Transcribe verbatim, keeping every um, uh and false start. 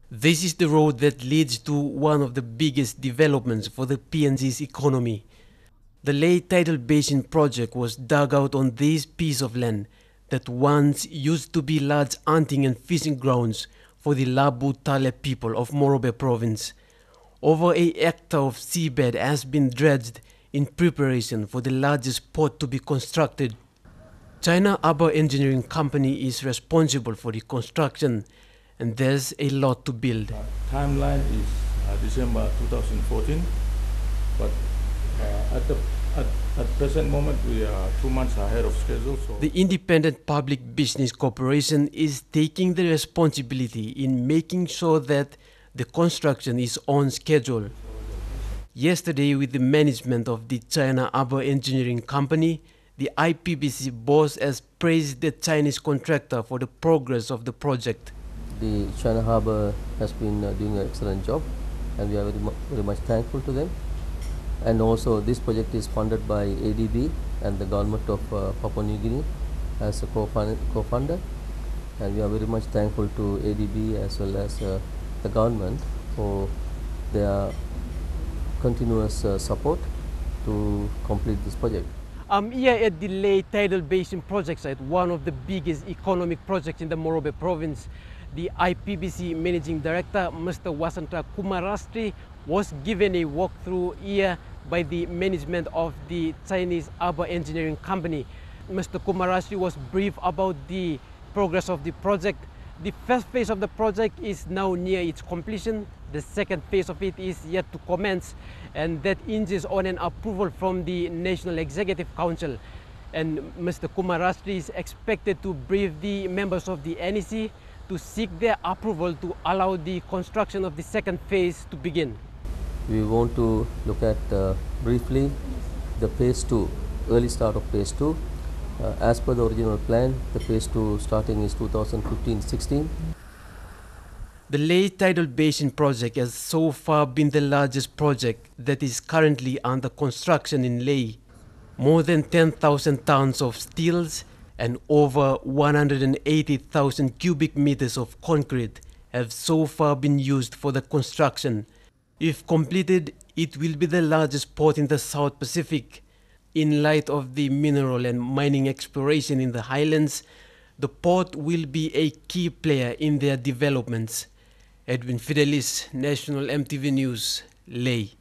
This is the road that leads to one of the biggest developments for the P N G's economy. The Lae Tidal Basin project was dug out on this piece of land that once used to be large hunting and fishing grounds for the Labu Tale people of Morobe province. Over a hectare of seabed has been dredged in preparation for the largest port to be constructed. China Harbour Engineering Company is responsible for the construction, and there's a lot to build. Uh, timeline is uh, December two thousand fourteen, but uh, at the at, at present moment we are two months ahead of schedule. So the Independent Public Business Corporation is taking the responsibility in making sure that the construction is on schedule. Yesterday, with the management of the China Harbour Engineering Company, the I P B C boss has praised the Chinese contractor for the progress of the project. The China Harbour has been uh, doing an excellent job, and we are very, mu very much thankful to them. And also this project is funded by A D B and the government of uh, Papua New Guinea as a co-funder, and we are very much thankful to A D B as well as uh, the government for their continuous uh, support to complete this project. I'm here at the Lae Tidal Basin project site, one of the biggest economic projects in the Morobe province. The I P B C Managing Director, Mister Wasantha Kumarastri, was given a walkthrough here by the management of the Chinese Harbour Engineering Company. Mister Kumarastri was briefed about the progress of the project. The first phase of the project is now near its completion. The second phase of it is yet to commence, and that hinges on an approval from the National Executive Council. And Mister Kumarastri is expected to brief the members of the N E C to seek their approval to allow the construction of the second phase to begin. We want to look at uh, briefly the phase two, early start of phase two. Uh, as per the original plan, the phase two starting is two thousand fifteen sixteen. The Lae Tidal Basin project has so far been the largest project that is currently under construction in Lae. More than ten thousand tons of steels and over one hundred eighty thousand cubic meters of concrete have so far been used for the construction. If completed, it will be the largest port in the South Pacific. In light of the mineral and mining exploration in the highlands, the port will be a key player in their developments. Edwin Fidelis, National M T V News, Lae.